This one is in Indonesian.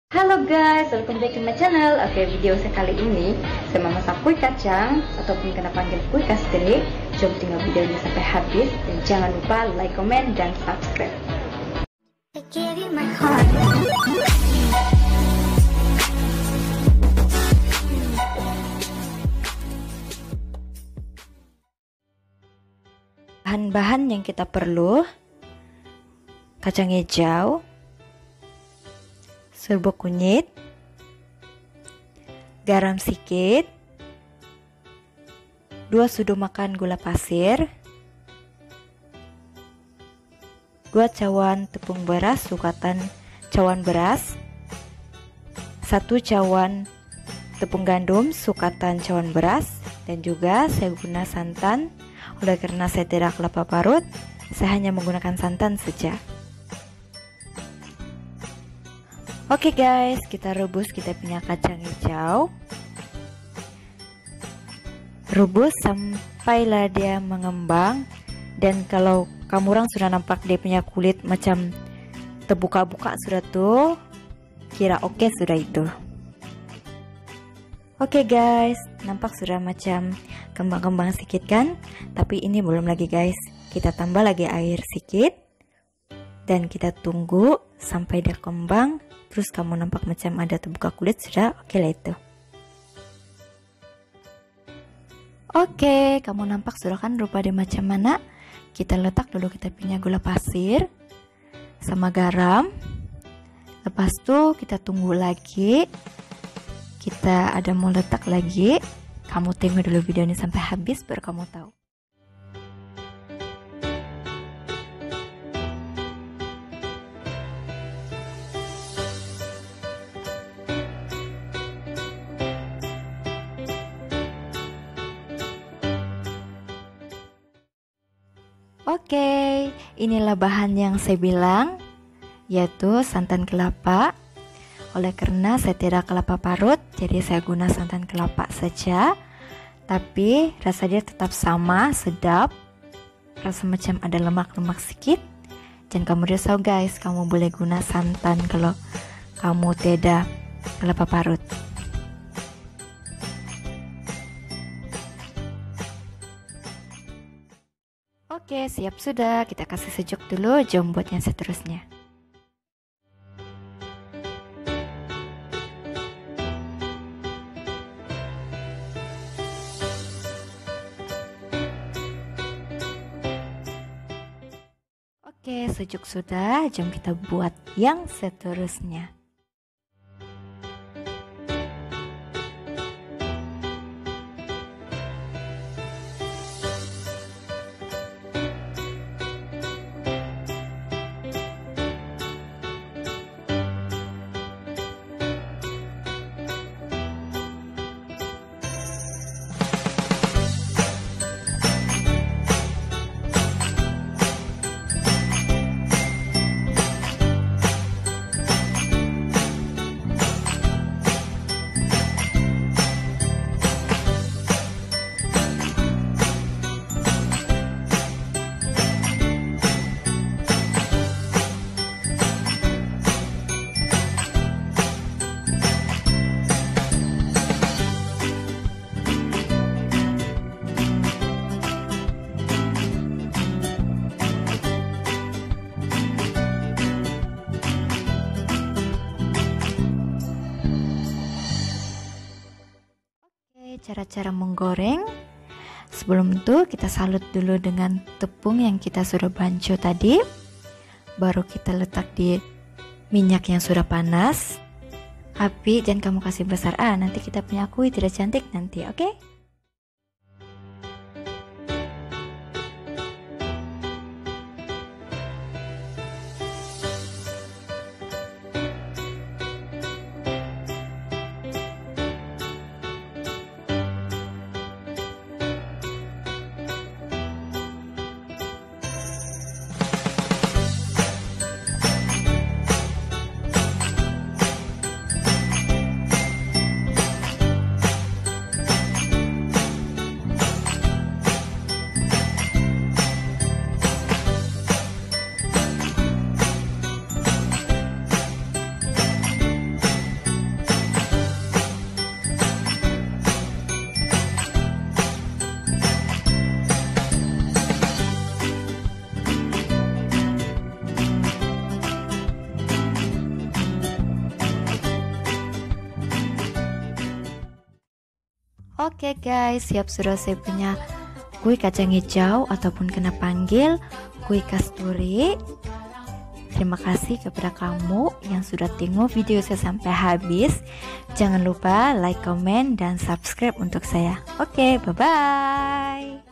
Halo guys, welcome back to my channel. Oke, video saya kali ini saya memasak kue kacang ataupun kena panggil kue kastri. Jom tengok videonya sampai habis dan jangan lupa like, comment, dan subscribe. Bahan-bahan yang kita perlu: kacang hijau, serbuk kunyit, garam sedikit, 2 sudu makan gula pasir, 2 cawan tepung beras sukatan cawan beras, 1 cawan tepung gandum sukatan cawan beras, dan juga saya guna santan. Oleh karena saya tidak kelapa parut, saya hanya menggunakan santan saja. Oke guys, kita rebus kita punya kacang hijau. Rebus sampailah dia mengembang. Dan kalau kamu orang sudah nampak dia punya kulit macam terbuka-buka sudah tuh, kira oke sudah itu. Oke guys, nampak sudah macam kembang-kembang sedikit kan? Tapi ini belum lagi guys. Kita tambah lagi air sedikit. Dan kita tunggu sampai dia kembang. Terus kamu nampak macam ada terbuka kulit, sudah oke lah itu. Oke, kamu nampak sudah kan rupa dia macam mana? Kita letak dulu kita punya gula pasir sama garam. Lepas itu kita tunggu lagi. Kita ada mau letak lagi. Kamu tengok dulu video ini sampai habis baru kamu tahu. Oke, inilah bahan yang saya bilang, yaitu santan kelapa. Oleh karena saya tidak kelapa parut, jadi saya guna santan kelapa saja. Tapi rasa dia tetap sama, sedap. Rasa macam ada lemak-lemak sedikit. Dan kamu risau guys, kamu boleh guna santan kalau kamu tidak kelapa parut. Oke, siap sudah. Kita kasih sejuk dulu. Jom buat yang seterusnya. Oke, sejuk sudah. Jom kita buat yang seterusnya. Cara-cara menggoreng. Sebelum itu kita salut dulu dengan tepung yang kita sudah bancu tadi. Baru kita letak di minyak yang sudah panas. Api jangan kamu kasih besar, nanti kita punya kue tidak cantik nanti, oke? Oke guys, siap sudah saya punya kue kacang hijau ataupun kena panggil kue kasturi. Terima kasih kepada kamu yang sudah tengok video saya sampai habis. Jangan lupa like, comment, dan subscribe untuk saya. Oke, bye-bye.